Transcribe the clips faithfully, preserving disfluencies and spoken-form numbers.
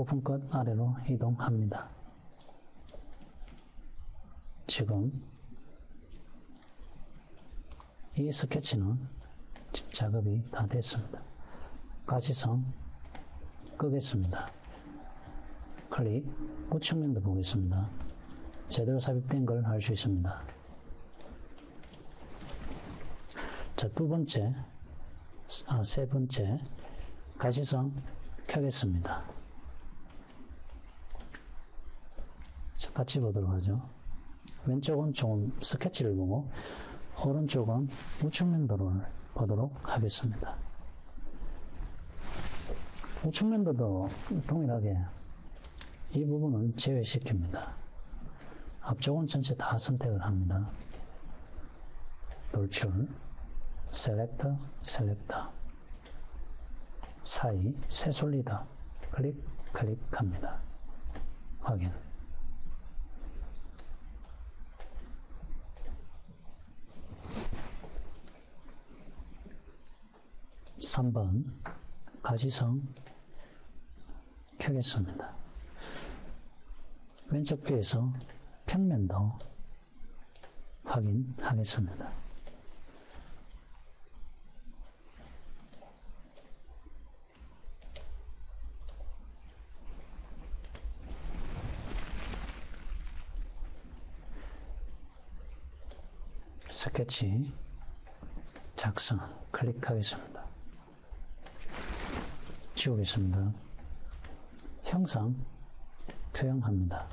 부품 끝 아래로 이동합니다. 지금 이 스케치는 작업이 다 됐습니다. 가시성 끄겠습니다. 클릭, 우측면도 보겠습니다. 제대로 삽입된 걸 알 수 있습니다. 자, 두 번째, 아, 세 번째, 가시성 켜겠습니다. 자, 같이 보도록 하죠. 왼쪽은 조금 스케치를 보고, 오른쪽은 우측면도를 보도록 하겠습니다. 우측면도도 동일하게 이 부분은 제외시킵니다. 앞쪽은 전체 다 선택을 합니다. 돌출, 셀렉터, 셀렉터, 사이, 새솔리더, 클릭, 클릭합니다. 확인. 삼 번 가시성 켜겠습니다. 왼쪽 뷰에서 평면도 확인하겠습니다. 스케치 작성 클릭하겠습니다. 지우겠습니다. 형상 투영합니다.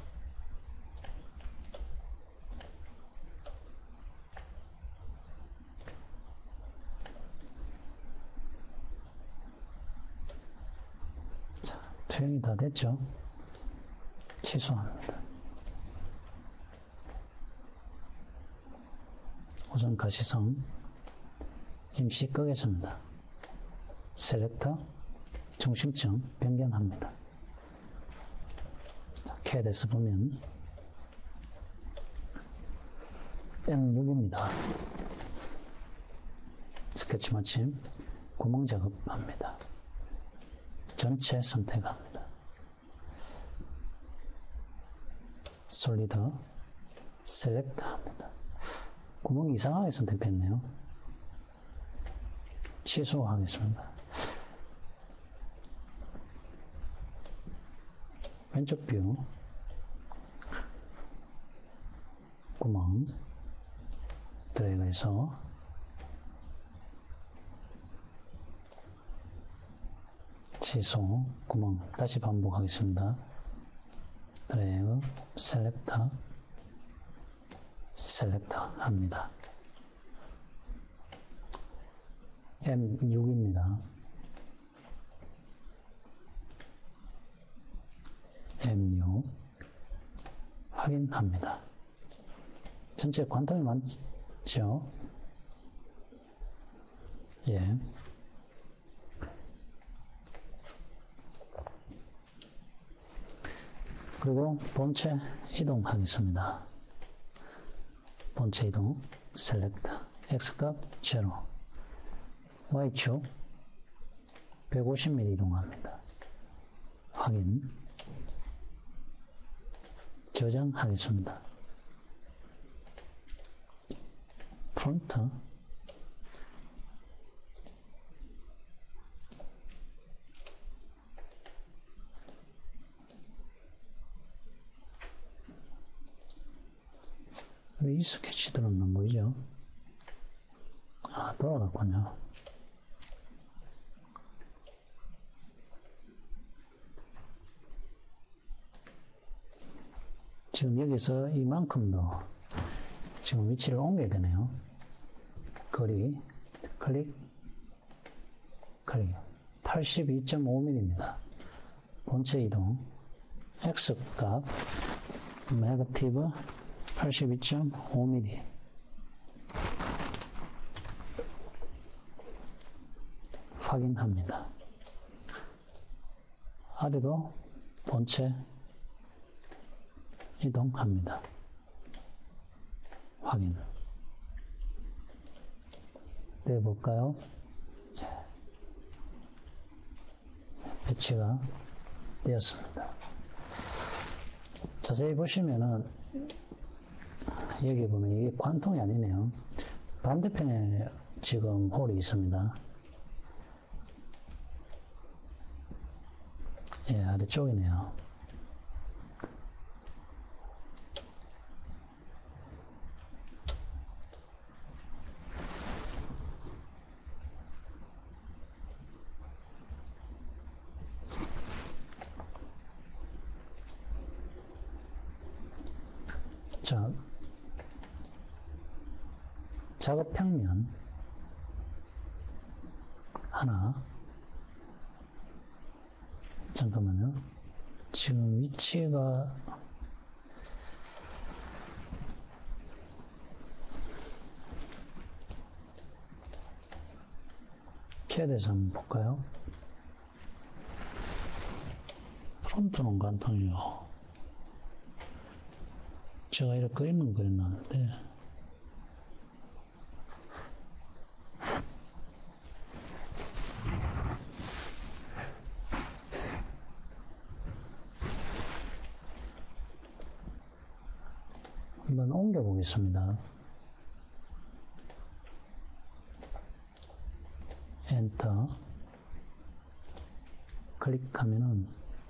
자, 투영이 다 됐죠? 취소합니다. 우선 가시성 임시 끄겠습니다. 셀렉터 중심점 변경합니다. 캐드에서 보면 엠 육입니다. 스케치 마침 구멍 작업합니다. 전체 선택합니다. 솔리더 셀렉트 합니다. 구멍이 이상하게 선택됐네요. 취소하겠습니다. 왼쪽 뷰 구멍 드래그해서 취소 구멍 다시 반복하겠습니다. 드래그 셀렉터 셀렉터 합니다. 엠 육입니다. 엠 육 확인합니다. 전체 관통이 많죠? 예. 그리고 본체 이동하겠습니다. 본체 이동 셀렉트 X값 제로 Y축 백오십 밀리미터 이동합니다. 확인 저장하겠습니다. 프론트 왜 이 스케치들은 안 보이죠? 아, 돌아갔군요. 지금 여기서 이만큼도 지금 위치를 옮겨야 되네요. 거리, 클릭, 클릭. 팔십이 점 오 밀리미터입니다. 본체 이동, X값, 네거티브 팔십이 점 오 밀리미터. 확인합니다. 아래로 본체 이동합니다. 확인. 떼볼까요? 배치가 되었습니다. 자세히 보시면은 여기 보면 이게 관통이 아니네요. 반대편에 지금 홀이 있습니다. 예, 아래쪽이네요. 자, 작업 평면 하나. 잠깐만요. 지금 위치가 캐드에서 한번 볼까요? 프론트는 관통이요. 제가 이렇게 그림은 그려놨는데 한번 옮겨 보겠습니다. 엔터 클릭하면은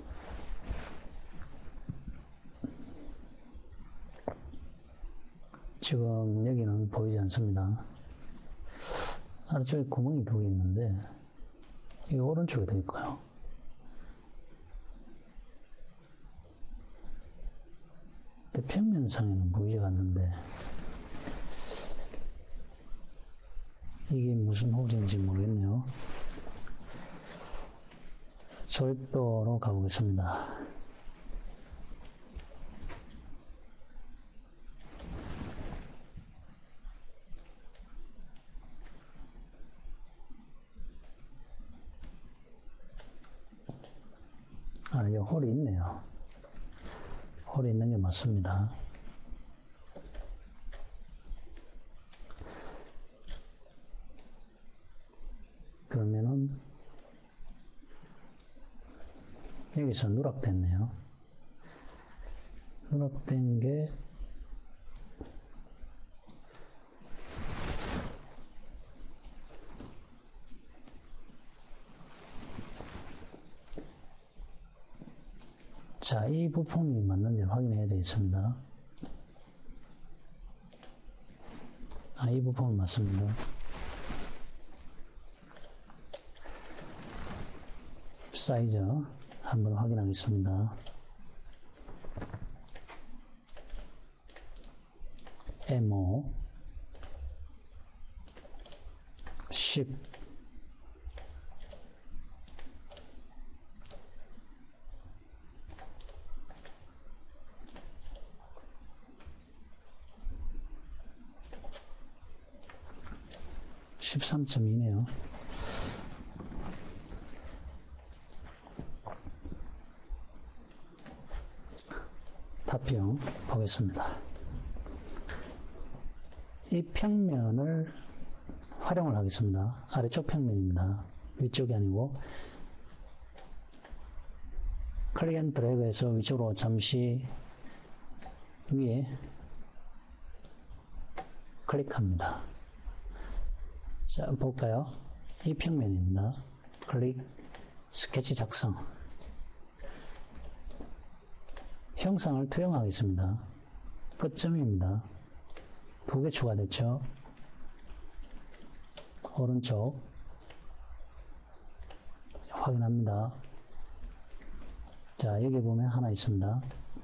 지금 여기는 보이지 않습니다. 아래쪽에 구멍이 두 개 있는데 이 오른쪽에 더 있고요. 평면상에는 보이지 않는데 이게 무슨 홀인지 모르겠네요. 조립도로 가보겠습니다. 아, 여기 홀이 있네요. 홀이 있는 게 맞습니다. 그러면은 여기서 누락됐네요. 누락된 게 자, 이 부품이 맞는지를 확인해야 되겠습니다. 아, 이 부품은 맞습니다. 사이즈 한번 확인하겠습니다. 엠오 십 십삼 점 이네요. 답변 보겠습니다. 이 평면을 활용을 하겠습니다. 아래쪽 평면입니다. 위쪽이 아니고 클릭 앤 드래그해서 위쪽으로 잠시 위에 클릭합니다. 자, 볼까요? 이 평면입니다. 클릭, 스케치 작성. 형상을 투영하겠습니다. 끝점입니다. 두 개 추가됐죠? 오른쪽 확인합니다. 자, 여기 보면 하나 있습니다.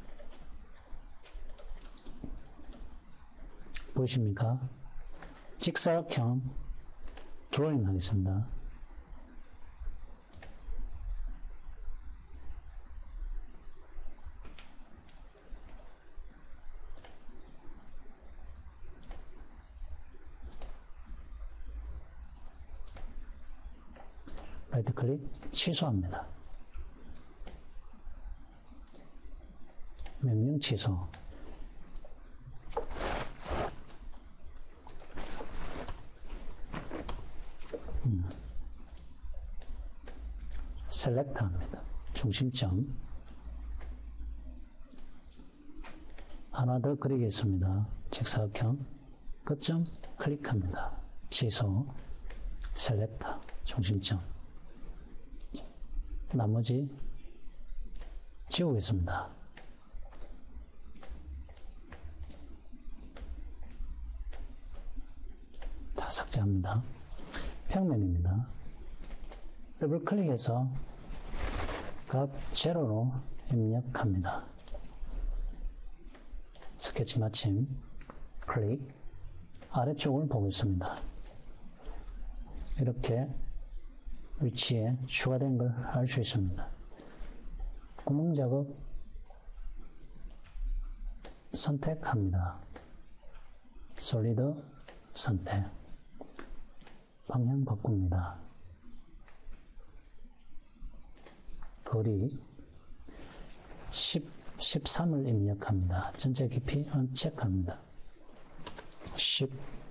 보이십니까? 직사각형 드로잉 하겠습니다. 라이트 클릭 취소합니다. 명령 취소. 음. 셀렉트 합니다. 중심점 하나 더 그리겠습니다. 직사각형 끝점 클릭합니다. 취소 셀렉터 중심점 나머지 지우겠습니다. 다 삭제합니다. 평면입니다. 더블 클릭해서 값 제로로 입력합니다. 스케치 마침 클릭 아래쪽을 보고 있습니다. 이렇게 위치에 추가된 걸 알 수 있습니다. 구멍 작업 선택합니다. 솔리드 선택 방향 바꿉니다. 거리 십, 십삼을 입력합니다. 전체 깊이는 체크합니다. 십,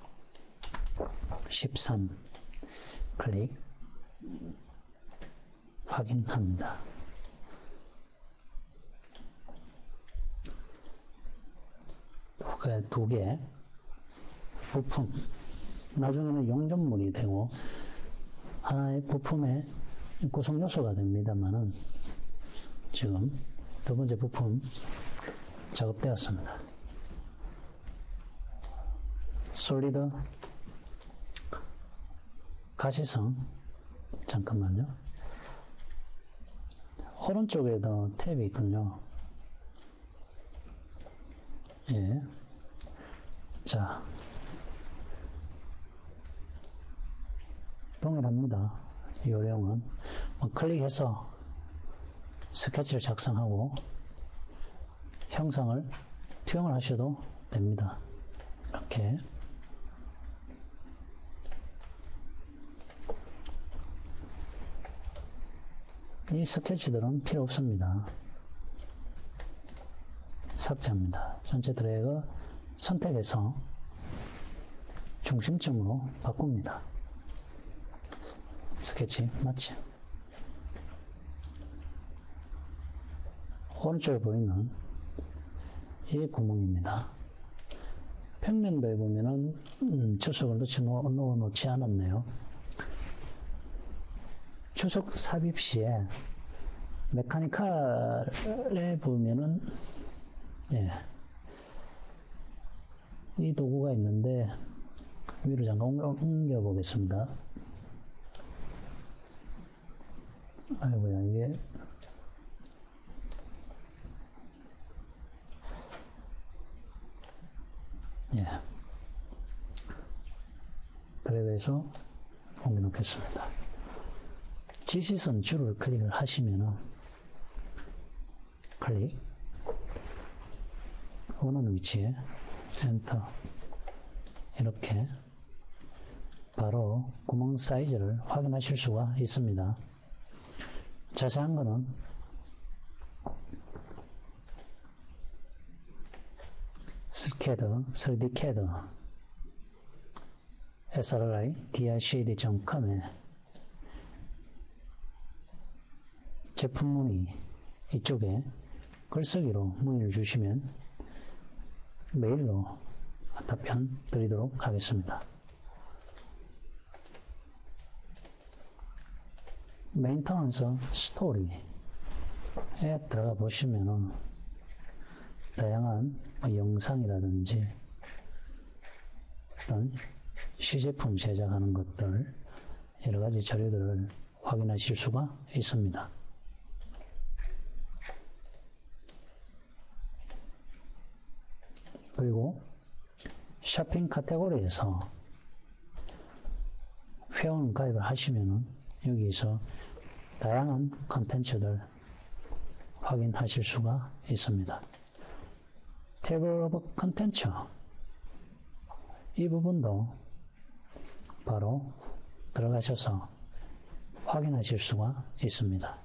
십삼 클릭 확인합니다. 두 개 부품 나중에는 용접물이 되고 하나의 부품의 구성 요소가 됩니다만은 지금 두 번째 부품 작업되었습니다. 솔리드 가시성 잠깐만요. 오른쪽에도 탭이 있군요. 예. 자, 동일합니다. 요령은 뭐 클릭해서 스케치를 작성하고 형상을 투영을 하셔도 됩니다. 이렇게 이 스케치들은 필요 없습니다. 삭제합니다. 전체 드래그 선택해서 중심점으로 바꿉니다. 스케치 마침. 오른쪽에 보이는 이 구멍입니다. 평면도에 보면은 음, 주석을 넣지, 넣어 놓지 않았네요. 주석 삽입 시에 메카니컬에 보면은 예, 이 도구가 있는데 위로 잠깐 옮겨 보겠습니다. 아이고야 이게 예 드래그해서 옮겨 놓겠습니다. 지시선 줄을 클릭을 하시면은 클릭 원하는 위치에 엔터 이렇게 바로 구멍 사이즈를 확인하실 수가 있습니다. 자세한 거는 스캐드, 쓰리디 캐드 에스알아이 디아이씨에이디 닷 컴에 제품 문의 이쪽에 글쓰기로 문의를 주시면 메일로 답변 드리도록 하겠습니다. 메인터넌스 스토리에 들어가 보시면은 다양한 뭐 영상이라든지 어떤 시제품 제작하는 것들 여러 가지 자료들을 확인하실 수가 있습니다. 그리고 쇼핑 카테고리에서 회원 가입을 하시면은 여기서 다양한 컨텐츠들 확인하실 수가 있습니다. 테이블 오브 컨텐츠 이 부분도 바로 들어가셔서 확인하실 수가 있습니다.